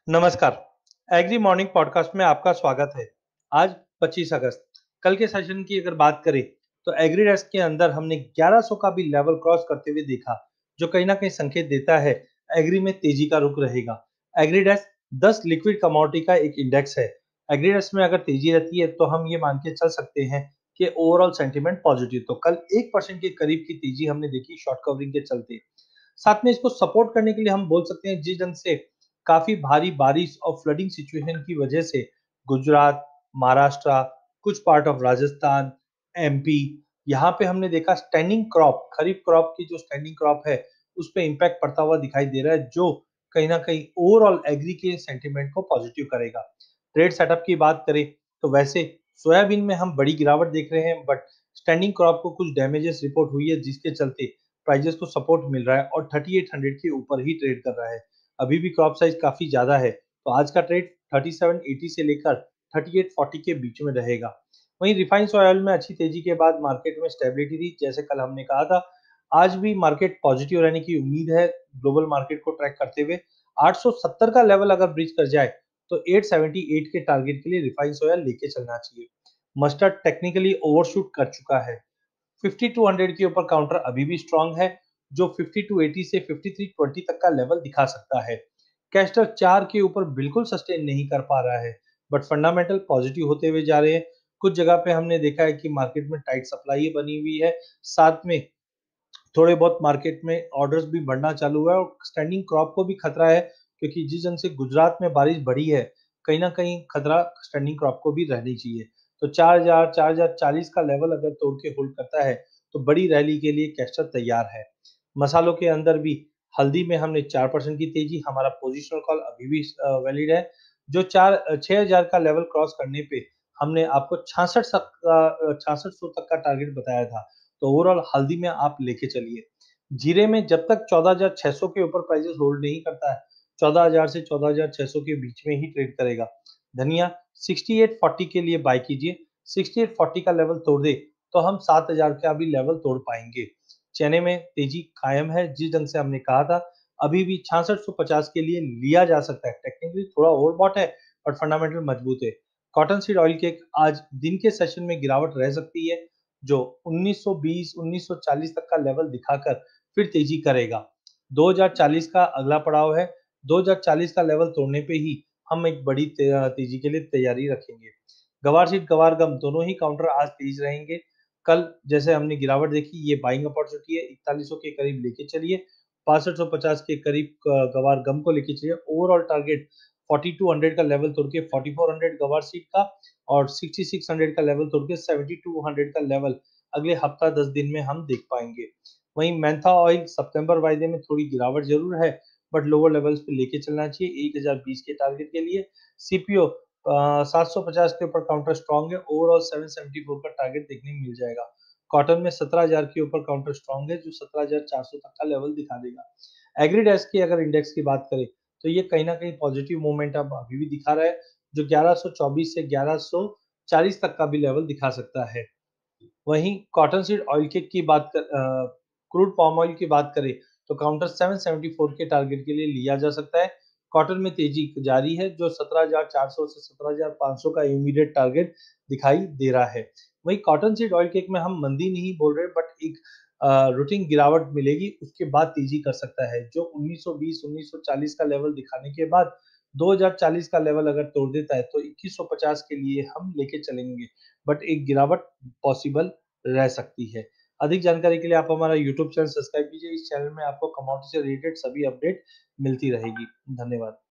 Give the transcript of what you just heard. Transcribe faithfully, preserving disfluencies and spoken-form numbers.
नमस्कार। Agree morning podcast में आपका स्वागत है। आज पच्चीस अगस्त। कल के सेशन की अगर बात करें तो एग्री डेस्क के अंदर हमने ग्यारह सौ का भी लेवल क्रॉस करते हुए देखा, जो कहीं ना कहीं संकेत देता है एग्री में तेजी का रुख रहेगा। एग्री डेस्क दस लिक्विड कमोडिटी का एक इंडेक्स है। एग्री डेस्क में अगर तेजी रहती है तो हम ये मान के चल सकते हैं कि ओवरऑल सेंटीमेंट पॉजिटिव। तो कल एक परसेंट के करीब की तेजी हमने देखी शॉर्ट कवरिंग के चलते। साथ में इसको सपोर्ट करने के लिए हम बोल सकते हैं जिस ढंग से काफी भारी बारिश और फ्लडिंग सिचुएशन की वजह से गुजरात, महाराष्ट्र, कुछ पार्ट ऑफ राजस्थान, एमपी, यहाँ पे हमने देखा स्टैंडिंग क्रॉप, खरीफ क्रॉप की जो स्टैंडिंग क्रॉप है उस पे इम्पैक्ट पड़ता हुआ दिखाई दे रहा है, जो कहीं ना कहीं ओवरऑल एग्री के सेंटीमेंट को पॉजिटिव करेगा। ट्रेड सेटअप की बात करें तो वैसे सोयाबीन में हम बड़ी गिरावट देख रहे हैं, बट स्टैंडिंग क्रॉप को कुछ डैमेजेस रिपोर्ट हुई है जिसके चलते प्राइजेस को सपोर्ट मिल रहा है और थर्टी एट हंड्रेड के ऊपर ही ट्रेड कर रहा है। अभी भी क्रॉप साइज काफी ज्यादा है, तो आज का ट्रेड थर्टी सेवन एटी से लेकर थर्टी एट फोर्टी के बीच में रहेगा। वहीं रिफाइंड ऑयल में अच्छी तेजी के बाद मार्केट में स्टेबिलिटी थी, जैसे कल हमने कहा था। आज भी मार्केट पॉजिटिव रहने की उम्मीद है। ग्लोबल मार्केट को ट्रैक करते हुए आठ सौ सत्तर का लेवल अगर ब्रीच कर जाए तो आठ सौ अठहत्तर के टारगेट के लिए रिफाइंड ऑयल लेके चलना चाहिए। मस्टर्ड टेक्निकली ओवरशूट कर चुका है। फिफ्टी टू हंड्रेड के ऊपर काउंटर अभी भी स्ट्रांग है, जो फिफ्टी टू एटी से फिफ्टी थ्री ट्वेंटी तक का लेवल दिखा सकता है। कैस्टर चार के ऊपर बिल्कुल सस्टेन नहीं कर पा रहा है, बट फंडामेंटल पॉजिटिव होते हुए जा रहे हैं। कुछ जगह पे हमने देखा है कि मार्केट में टाइट सप्लाई बनी हुई है, साथ में थोड़े बहुत मार्केट में ऑर्डर्स भी बढ़ना चालू हुआ है और स्टैंडिंग क्रॉप को भी खतरा है, क्योंकि जिस ढंग से गुजरात में बारिश बढ़ी है, कहीं ना कहीं खतरा स्टैंडिंग क्रॉप को भी रहनी चाहिए। तो चार हजार चार हजार चालीस का लेवल अगर तोड़ के होल्ड करता है तो बड़ी रैली के लिए कैस्टर तैयार है। मसालों के अंदर भी हल्दी में हमने चार परसेंट की तेजी, हमारा पोजिशनल कॉल अभी भी वैलिड है। जो चार छह हजार का लेवल क्रॉस करने पे हमने आपको छियासठ छियासठ सौ तक का टारगेट बताया था, तो ओवरऑल हल्दी में आप लेके चलिए। जीरे में जब तक चौदह हजार छह सौ के ऊपर प्राइसेस होल्ड नहीं करता है, चौदह हजार से चौदह हजार छह सौ के बीच में ही ट्रेड करेगा। धनिया सिक्सटी एट फोर्टी के लिए बाय कीजिए। सिक्सटी एट फोर्टी का लेवल तोड़ दे तो हम सात हजार का भी लेवल तोड़ पाएंगे। चने में तेजी कायम है, जिस ढंग से हमने कहा था। अभी भी छियासठ सौ पचास के लिए लिया जा सकता है। टेक्निकली थोड़ा ओवरबॉट है, बट फंडामेंटल मजबूत है। कॉटन सीड ऑयल के आज दिन के सेशन में गिरावट रह सकती है, जो उन्नीस सौ बीस उन्नीस सौ चालीस तक का लेवल दिखाकर फिर तेजी करेगा। दो हजार चालीस का अगला पड़ाव है। दो हजार चालीस का लेवल तोड़ने पे ही हम एक बड़ी ते, तेजी के लिए तैयारी रखेंगे। गवार सीट गवार गम दोनों ही काउंटर आज तेज रहेंगे। कल जैसे हमने गिरावट देखी, ये बाइंग अपॉर्चुनिटी है। इकतालीस सौ के करीब लेके चलिए। बासठ सौ पचास के करीब अ, गवार गम को लेके चलिए। Overall target forty two hundred का लेवल तोड़ के forty four hundred guar seed का और सिक्सटी सिक्स हंड्रेड का लेवल तोड़ के सेवेंटी टू हंड्रेड का लेवल अगले हफ्ता दस दिन में हम देख पाएंगे। वहीं मेंथा ऑयल सितंबर वायदे में थोड़ी गिरावट जरूर है, बट लोअर लेवल्स पे लेके चलना चाहिए एक हजार बीस के टारगेट के लिए। सीपीओ सात सौ पचास के ऊपर काउंटर स्ट्रांग है। ओवरऑल सेवन सेवेंटी फोर का टारगेट देखने को मिल जाएगा। कॉटन में सत्रह हजार के ऊपर काउंटर स्ट्रांग है, जो सत्रह हजार चार सौ तक का लेवल दिखा देगा। एग्रीडेस्क की अगर इंडेक्स की बात करें तो ये कहीं ना कहीं पॉजिटिव मूवमेंट अब अभी भी दिखा रहा है, जो ग्यारह सौ चौबीस से ग्यारह सौ चालीस तक का भी लेवल दिखा सकता है। वहीं कॉटन सीड ऑयल केक की बात कर क्रूड पाम ऑयल की बात करें तो काउंटर सेवन सेवेंटी फोर के टारगेट के लिए लिया जा सकता है। कॉटन में तेजी जारी है, जो सत्रह हजार चार सौ से सत्रह हजार पाँच सौ का इमीडिएट टारगेट दिखाई दे रहा है। वहीं कॉटन सीड ऑयल केक में हम मंदी नहीं बोल रहे, बट एक रूटीन गिरावट मिलेगी, उसके बाद तेजी कर सकता है, जो उन्नीस सौ बीस उन्नीस सौ चालीस का लेवल दिखाने के बाद दो हजार चालीस का लेवल अगर तोड़ देता है तो इक्कीस सौ पचास के लिए हम लेके चलेंगे, बट एक गिरावट पॉसिबल रह सकती है। अधिक जानकारी के लिए आप हमारा यूट्यूब चैनल सब्सक्राइब कीजिए। इस चैनल में आपको कमोडिटी से रिलेटेड सभी अपडेट मिलती रहेगी। धन्यवाद।